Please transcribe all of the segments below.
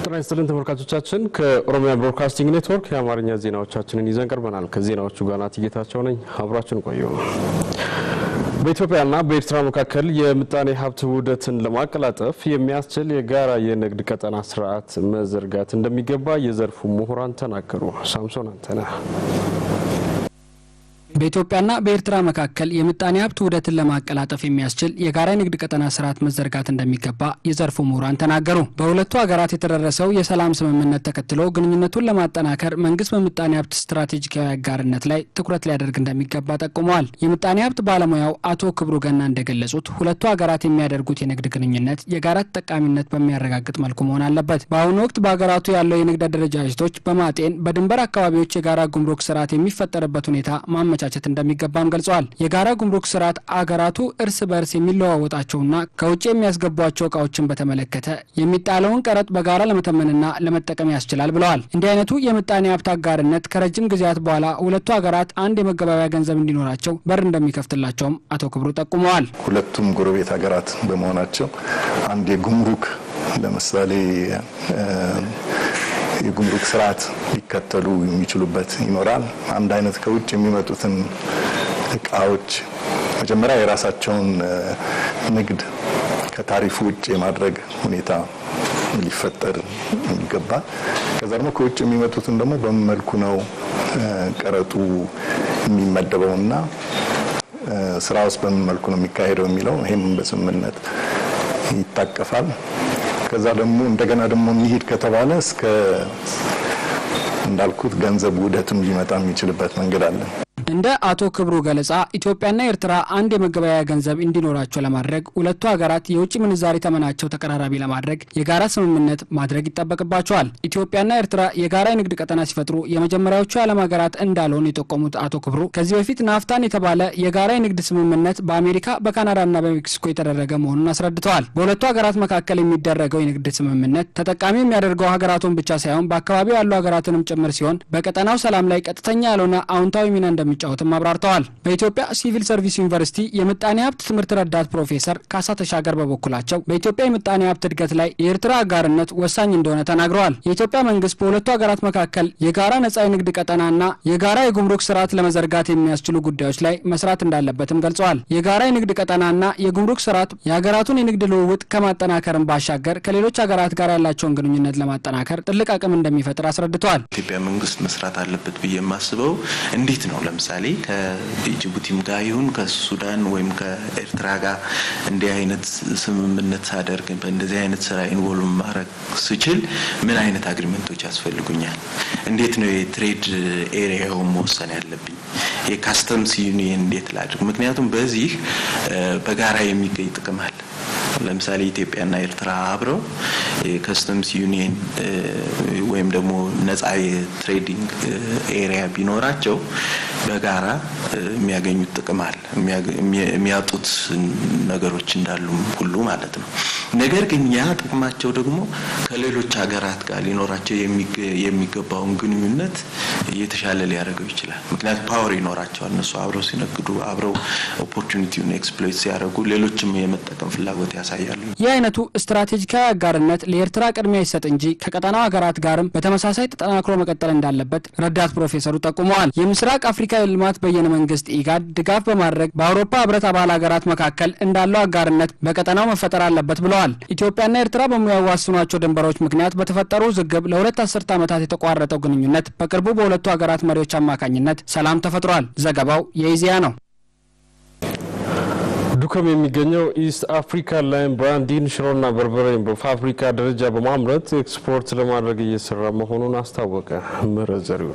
ጤና ይስጥልን ተመልካቾቻችን ከኦሮሚያ ብሮድካስቲንግ ኔትወርክ የአማርኛ ዜናዎቻችንን ይዘን ቀርበናል። ከዜናዎቹ ጋር ናቲ ጌታቸው ነኝ። አብራችሁን ቆዩ። በኢትዮጵያና በኤርትራ መካከል የምጣኔ ሀብት ውህደትን ለማቀላጠፍ የሚያስችል የጋራ የንግድ ቀጠና ስርዓት መዘርጋት እንደሚገባ የዘርፉ ምሁራን ተናገሩ። ሳምሶን አንተነህ በኢትዮጵያና በኤርትራ መካከል የምጣኔ ሀብት ውህደትን ለማቀላጠፍ የሚያስችል የጋራ ንግድ ቀጠና ስርዓት መዘርጋት እንደሚገባ የዘርፉ ምሁራን ተናገሩ። በሁለቱ ሀገራት የተደረሰው የሰላም ስምምነት ተከትሎ ግንኙነቱን ለማጠናከር መንግስት በምጣኔ ሀብት ስትራቴጂካዊ አጋርነት ላይ ትኩረት ሊያደርግ እንደሚገባ ጠቁመዋል። የምጣኔ ሀብት ባለሙያው አቶ ክብሩ ገና እንደገለጹት ሁለቱ ሀገራት የሚያደርጉት የንግድ ግንኙነት የጋራ ተጠቃሚነት በሚያረጋግጥ መልኩ መሆን አለበት። በአሁኑ ወቅት በሀገራቱ ያለው የንግድ አደረጃጀቶች በማጤን በድንበር አካባቢዎች የጋራ ጉምሩክ ስርዓት የሚፈጠርበት ሁኔታ ማመቻቸት እንደሚገባም ገልጸዋል። የጋራ ጉምሩክ ስርዓት አገራቱ እርስ በርስ የሚለዋወጣቸውና ከውጭ የሚያስገቧቸው ዕቃዎችን በተመለከተ የሚጣለውን ቀረጥ በጋራ ለመተመንና ለመጠቀም ያስችላል ብለዋል። እንዲህ አይነቱ የምጣኔ ሀብት አጋርነት ከረጅም ጊዜያት በኋላ ሁለቱ ሀገራት አንድ የመገበያያ ገንዘብ እንዲኖራቸው በር እንደሚከፍትላቸውም አቶ ክብሩ ጠቁመዋል። ሁለቱም ጎረቤት ሀገራት በመሆናቸው አንድ የጉምሩክ ለምሳሌ የጉምሩክ ስርዓት ሊከተሉ የሚችሉበት ይኖራል። አንድ አይነት ከውጭ የሚመጡትን እቃዎች መጀመሪያ የራሳቸውን ንግድ ከታሪፍ ውጭ የማድረግ ሁኔታ ሊፈጠር ይገባል። ከዛ ደግሞ ከውጭ የሚመጡትን ደግሞ በምን መልኩ ነው ቀረጡ የሚመደበውና ስራውስ በምን መልኩ ነው የሚካሄደው የሚለው ይሄም በስምምነት ይታቀፋል። ከዛ ደግሞ እንደገና ደግሞ የሚሄድ ከተባለ እስከ እንዳልኩት ገንዘብ ውህደትም ሊመጣ የሚችልበት መንገድ አለ። እንደ አቶ ክብሩ ገለጻ ኢትዮጵያና ኤርትራ አንድ የመገበያያ ገንዘብ እንዲኖራቸው ለማድረግ ሁለቱ ሀገራት የውጭ ምንዛሪ ተመናቸው ተቀራራቢ ለማድረግ የጋራ ስምምነት ማድረግ ይጠበቅባቸዋል። ኢትዮጵያና ኤርትራ የጋራ ንግድ ቀጠና ሲፈጥሩ የመጀመሪያዎቹ ዓለም ሀገራት እንዳልሆኑ የጠቆሙት አቶ ክብሩ ከዚህ በፊት ናፍታን የተባለ የጋራ ንግድ ስምምነት በአሜሪካ በካናዳና በሜክሲኮ የተደረገ መሆኑን አስረድተዋል። በሁለቱ ሀገራት መካከል የሚደረገው የንግድ ስምምነት ተጠቃሚ የሚያደርገው ሀገራቱን ብቻ ሳይሆን በአካባቢው ያሉ ሀገራትንም ጭምር ሲሆን በቀጠናው ሰላም ላይ ቀጥተኛ ያልሆነ አዎንታዊ ሚና እንደሚጫወትም አብራርተዋል። በኢትዮጵያ ሲቪል ሰርቪስ ዩኒቨርሲቲ የምጣኔ ሀብት ትምህርት ረዳት ፕሮፌሰር ካሳ ተሻገር በበኩላቸው በኢትዮጵያ የምጣኔ ሀብት እድገት ላይ የኤርትራ አጋርነት ወሳኝ እንደሆነ ተናግረዋል። የኢትዮጵያ መንግስት በሁለቱ ሀገራት መካከል የጋራ ነጻ የንግድ ቀጠናና የጋራ የጉምሩክ ስርዓት ለመዘርጋት የሚያስችሉ ጉዳዮች ላይ መስራት እንዳለበትም ገልጸዋል። የጋራ የንግድ ቀጠናና የጉምሩክ ስርዓት የሀገራቱን የንግድ ልውውጥ ከማጠናከርም ባሻገር ከሌሎች ሀገራት ጋር ያላቸውን ግንኙነት ለማጠናከር ትልቅ አቅም እንደሚፈጥር አስረድተዋል። ኢትዮጵያ መንግስት መስራት አለበት ብዬ የማስበው እንዴት ነው ለምሳሌ ከጅቡቲም ጋር ይሁን ከሱዳን ወይም ከኤርትራ ጋር እንዲህ አይነት ስምምነት አደርግ በእንደዚህ አይነት ስራ ኢንቮልቭ ማድረግ ስችል ምን አይነት አግሪመንቶች ያስፈልጉኛል? እንዴት ነው የትሬድ ኤሪያው መወሰን ያለብኝ? የካስተምስ ዩኒየን እንዴት ላድርግ? ምክንያቱም በዚህ በጋራ የሚገኝ ጥቅም አለ። ለምሳሌ ኢትዮጵያና ኤርትራ አብረው የካስተምስ ዩኒየን ወይም ደግሞ ነፃ የትሬዲንግ ኤሪያ ቢኖራቸው በጋራ የሚያገኙት ጥቅም አለ። የሚያጡት ነገሮች እንዳሉ ሁሉ ማለት ነው። ነገር ግን ያ ጥቅማቸው ደግሞ ከሌሎች ሀገራት ጋር ሊኖራቸው የሚገባውን ግንኙነት የተሻለ ሊያደርገው ይችላል። ምክንያቱም ፓወር ይኖራቸዋል። እነሱ አብረው ሲነግዱ አብረው ኦፖርቹኒቲውን ኤክስፕሎይት ሲያደርጉ ሌሎችም የመጠቀም ፍላጎት ያሳያሉ። ይህ አይነቱ ስትራቴጂካዊ አጋርነት ለኤርትራ ቅድሚያ ይሰጥ እንጂ ከቀጠናው ሀገራት ጋርም በተመሳሳይ ተጠናክሮ መቀጠል እንዳለበት ረዳት ፕሮፌሰሩ ጠቁመዋል። የምስራቅ አፍሪካ የልማት በየነ መንግስት ኢጋድ ድጋፍ በማድረግ በአውሮፓ ህብረት አባል ሀገራት መካከል እንዳለው አጋርነት በቀጠናው መፈጠር አለበት ብለዋል። ኢትዮጵያና ኤርትራ በሚያዋስኗቸው ድንበሮች ምክንያት በተፈጠሩ ዝግብ ለሁለት አስርት ዓመታት የተቋረጠው ግንኙነት በቅርቡ በሁለቱ ሀገራት መሪዎች አማካኝነት ሰላም ተፈጥሯል። ዘገባው የኢዜአ ነው። ዱከም የሚገኘው ኢስት አፍሪካ ላይም ብራንዲን ሽሮና በርበሬን በፋብሪካ ደረጃ በማምረት ኤክስፖርት ለማድረግ እየሰራ መሆኑን አስታወቀ። መረዘሪው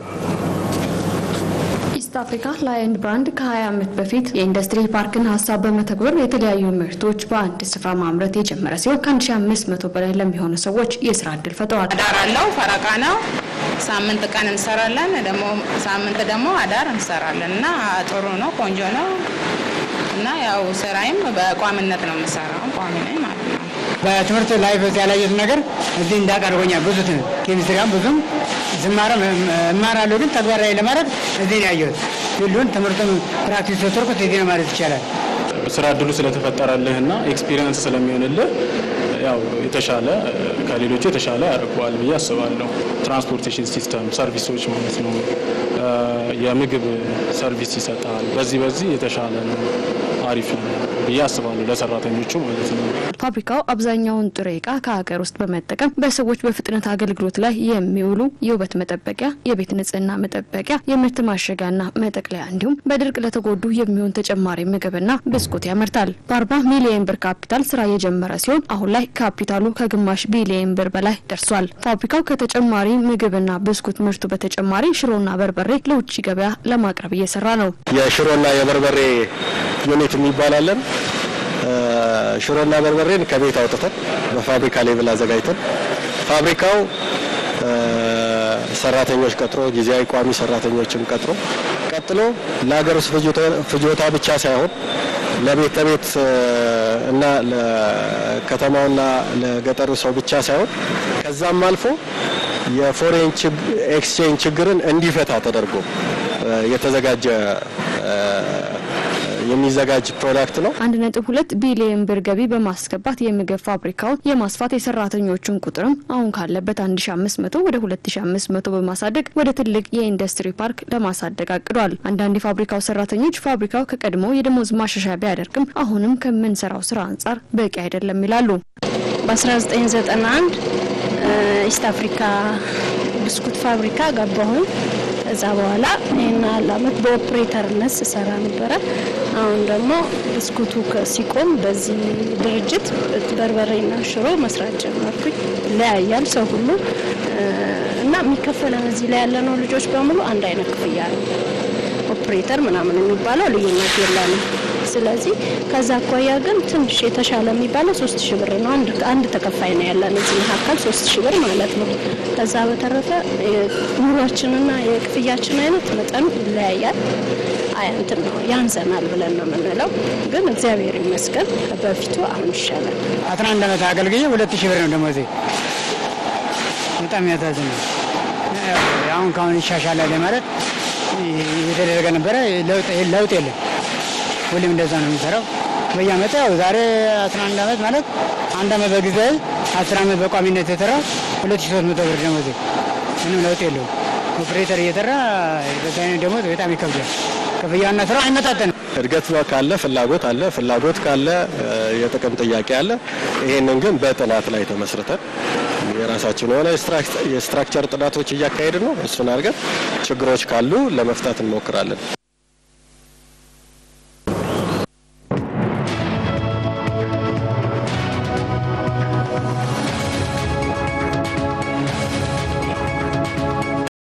ኢስት አፍሪካ ላይን ብራንድ ከ20 ዓመት በፊት የኢንዱስትሪ ፓርክን ሐሳብ በመተግበር የተለያዩ ምርቶች በአንድ ስፍራ ማምረት የጀመረ ሲሆን ከ1500 በላይ ለሚሆኑ ሰዎች የሥራ ዕድል ፈጥሯል። አዳር አለው፣ ፈረቃ ነው። ሳምንት ቀን እንሰራለን፣ ሳምንት ደግሞ አዳር እንሰራለንና ጥሩ ነው፣ ቆንጆ ነው። እና ያው ስራዬም በቋሚነት ነው የምሰራው፣ ቋሚ ነኝ ማለት ነው። በትምህርት ላይፍ ያላየሁት ነገር እዚህ እንዳቀርበኛል። ብዙ ኬሚስትሪያም ብዙም ዝማሬም እማራለሁ፣ ግን ተግባራዊ ለማድረግ እዚህ ነው ያየሁት። ሁሉን ትምህርቱን ፕራክቲስ ተርኩት እዚህ ነው ማለት ይቻላል። ስራ እድሉ ስለተፈጠረልህና ኤክስፒሪየንስ ስለሚሆንልህ ያው የተሻለ ከሌሎቹ የተሻለ ያደርገዋል ብዬ አስባለሁ። ትራንስፖርቴሽን ሲስተም ሰርቪሶች ማለት ነው። የምግብ ሰርቪስ ይሰጣል። በዚህ የተሻለ ነው፣ አሪፍ ነው ብዬ አስባለሁ ለሰራተኞቹ ማለት ነው። ፋብሪካው አብዛኛውን ጥሬ ዕቃ ከሀገር ውስጥ በመጠቀም በሰዎች በፍጥነት አገልግሎት ላይ የሚውሉ የውበት መጠበቂያ፣ የቤት ንጽህና መጠበቂያ፣ የምርት ማሸጊያና መጠቅለያ እንዲሁም በድርቅ ለተጎዱ የሚሆን ተጨማሪ ምግብና ብስኩት ያመርታል። በ40 ሚሊዮን ብር ካፒታል ስራ የጀመረ ሲሆን አሁን ላይ ካፒታሉ ከግማሽ ቢሊዮን ብር በላይ ደርሷል። ፋብሪካው ከተጨማሪ ምግብና ብስኩት ምርቱ በተጨማሪ ሽሮና በርበሬ ለውጭ ገበያ ለማቅረብ እየሰራ ነው። የሽሮና የበርበሬ ዩኒት የሚባላለን ሽሮና በርበሬን ከቤት አውጥተን በፋብሪካ ሌቭል አዘጋጅተን ፋብሪካው ሰራተኞች ቀጥሮ ጊዜያዊ ቋሚ ሰራተኞችን ቀጥሮ ቀጥሎ ለሀገር ውስጥ ፍጆታ ብቻ ሳይሆን ለቤት እና ለከተማውና ለገጠሩ ሰው ብቻ ሳይሆን ከዛም አልፎ የፎሬን ኤክስቼንጅ ችግርን እንዲፈታ ተደርጎ የተዘጋጀ የሚዘጋጅ ፕሮዳክት ነው። 1.2 ቢሊዮን ብር ገቢ በማስገባት የምግብ ፋብሪካውን የማስፋት የሰራተኞቹን ቁጥርም አሁን ካለበት 1500 ወደ 2500 በማሳደግ ወደ ትልቅ የኢንዱስትሪ ፓርክ ለማሳደግ አቅዷል። አንዳንድ የፋብሪካው ሰራተኞች ፋብሪካው ከቀድሞ የደሞዝ ማሻሻያ ቢያደርግም አሁንም ከምንሰራው ስራ አንጻር በቂ አይደለም ይላሉ። በ1991 ኢስት አፍሪካ ብስኩት ፋብሪካ ገባሁኝ። እዛ በኋላ እና ለአመት በኦፕሬተርነት ሰራ ነበር። አሁን ደግሞ ብስኩቱ ሲቆም በዚህ ድርጅት በርበሬና ሽሮ መስራት ጀመርኩኝ። ለያያል ሰው ሁሉ እና የሚከፈለን እዚህ ላይ ያለነው ልጆች በሙሉ አንድ አይነት ክፍያ ነው። ኦፕሬተር ምናምን የሚባለው ልዩነት የለንም። ስለዚህ ከዛ አኳያ ግን ትንሽ የተሻለ የሚባለው 3000 ብር ነው። አንድ ተከፋይ ነው ያለን እዚህ መካከል 3000 ብር ማለት ነው። ከዛ በተረፈ ኑሯችንና የክፍያችን አይነት መጠን ይለያያል። እንትን ነው ያንሰናል ብለን ነው የምንለው። ግን እግዚአብሔር ይመስገን በፊቱ አሁን ይሻላል። 11 አመት አገልግዬ 2000 ብር ነው ደሞዜ። በጣም ያሳዝናል። አሁን ካሁን ይሻሻላል ማለት የተደረገ ነበረ። ለውጥ የለም። ሁሉም እንደዛ ነው የሚሰራው። በየአመቱ ያው ዛሬ 11 አመት ማለት አንድ አመት በጊዜ 10 አመት በቋሚነት የተሰራው 2300 ብር ደሞዝ ምንም ለውጥ የለውም። ኦፕሬተር እየተራ በዛኔ ደሞዝ በጣም ይከብዳል። ክፍያና ስራው አይመጣጠንም። እድገት ካለ ፍላጎት አለ፣ ፍላጎት ካለ የጥቅም ጥያቄ አለ። ይሄንን ግን በጥናት ላይ ተመስርተን የራሳችን የሆነ የስትራክቸር ጥናቶች እያካሄድን ነው። እሱን አድርገን ችግሮች ካሉ ለመፍታት እንሞክራለን።